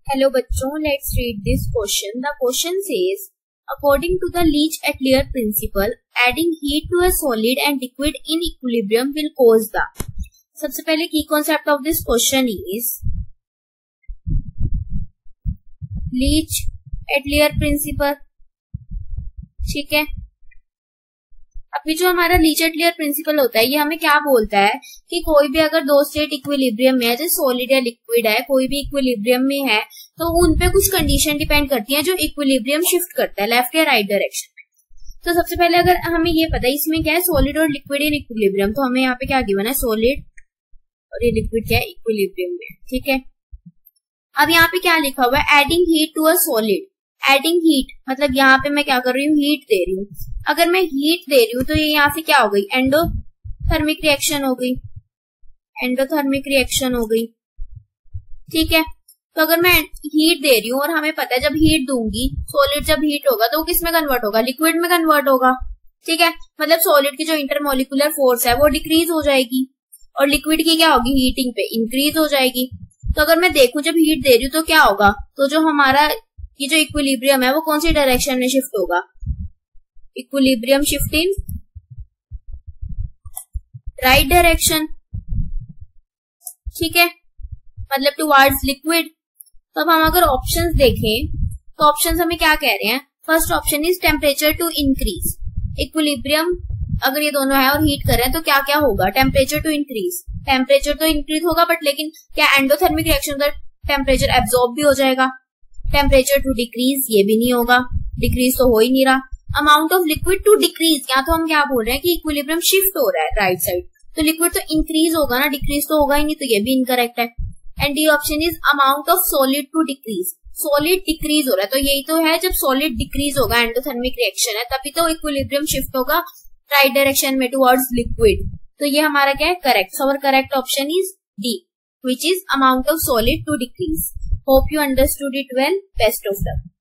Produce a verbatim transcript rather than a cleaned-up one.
Hello बच्चों, let's read this question. The question says, according to the Leach-Atelier principle, adding heat to a solid and liquid in equilibrium will cause the. सबसे पहले key concept of this question is Leach-Atelier principle. ठीक है, अभी जो हमारा Leach-atelier principal होता है ये हमें क्या बोलता है कि कोई भी अगर दो स्टेट इक्विलिब्रियम में है, जैसे सॉलिड या लिक्विड है, कोई भी इक्विलिब्रियम में है तो उन पे कुछ कंडीशन डिपेंड करती है जो इक्विलिब्रियम शिफ्ट करता है लेफ्ट या राइट डायरेक्शन में. तो सबसे पहले अगर हमें ये पता है इसमें क्या है, सॉलिड और लिक्विड इन इक्विलिब्रियम, तो हमें यहाँ पे क्या गिवन है, सॉलिड और ये लिक्विड क्या है, इक्विलिब्रियम में. ठीक है, अब यहाँ पे क्या लिखा हुआ है, adding heat to a solid. Adding heat मतलब यहाँ पे मैं क्या कर रही हूँ, हीट दे रही हूँ. अगर मैं हीट दे रही हूँ तो ये यहाँ से क्या हो गई, एंडोथर्मिक रिएक्शन हो गई. एंडोथर्मिक रिएक्शन हो गई. ठीक है, तो अगर मैं हीट दे रही हूँ और हमें पता है जब हीट दूंगी, सॉलिड जब हीट होगा तो वो किस में कन्वर्ट होगा, लिक्विड में कन्वर्ट होगा. ठीक है, मतलब सॉलिड की जो इंटरमोलिकुलर फोर्स है वो डिक्रीज हो जाएगी और लिक्विड की क्या होगी, हीटिंग पे इंक्रीज हो जाएगी. तो अगर मैं देखूं जब हीट दे रही हूँ तो क्या होगा, तो जो हमारा ये जो इक्विलिब्रियम है वो कौन सी डायरेक्शन में शिफ्ट होगा, equilibrium shift in right direction. ठीक है, मतलब टुवर्ड्स लिक्विड. तो अब हम अगर ऑप्शंस देखें तो ऑप्शंस हमें क्या कह रहे हैं, first option is temperature to increase. Equilibrium अगर ये दोनों है और हीट कर रहे हैं तो क्या क्या होगा, टेम्परेचर टू इंक्रीज. टेम्परेचर तो इंक्रीज होगा बट लेकिन क्या एंडोथर्मिक रिएक्शन का टेम्परेचर एब्जॉर्ब भी हो जाएगा. टेम्परेचर टू डिक्रीज ये भी नहीं होगा, डिक्रीज तो हो ही नहीं रहा. Amount of liquid to decrease, या तो हम क्या बोल रहे हैं कि इक्विलिब्रियम शिफ्ट हो रहा है राइट साइड, तो लिक्विड तो इंक्रीज होगा ना, डिक्रीज तो होगा ही नहीं, तो ये भी इनकरेक्ट है. And D option is amount of solid to decrease. Solid decrease हो रहा है तो यही तो है, जब सॉलिड डिक्रीज होगा, एंडोथर्मिक रिएक्शन है, तभी तो इक्विलिब्रियम शिफ्ट होगा राइट डायरेक्शन में टुवर्ड्स लिक्विड. तो ये हमारा क्या है, करेक्ट. और correct option is D, which is amount of solid to decrease. Hope you understood it well. Best of luck.